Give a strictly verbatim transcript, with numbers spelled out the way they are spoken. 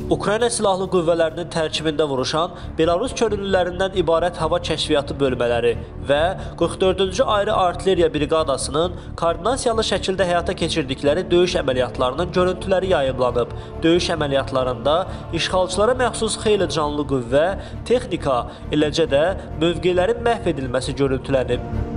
Ukrayna Silahlı Qüvvələrinin tərkibində vuruşan Belarus könüllülərindən ibarət hava kəşfiyyatı bölmələri və qırx dördüncü ayrı artilleriya briqadasının koordinasiyalı şəkildə həyata keçirdikləri döyüş əməliyyatlarının görüntüləri yayımlanıb. Döyüş əməliyyatlarında işğalçılara məxsus xeyli canlı qüvvə, texnika, eləcə də mövqelərin məhv edilməsi görüntülənib.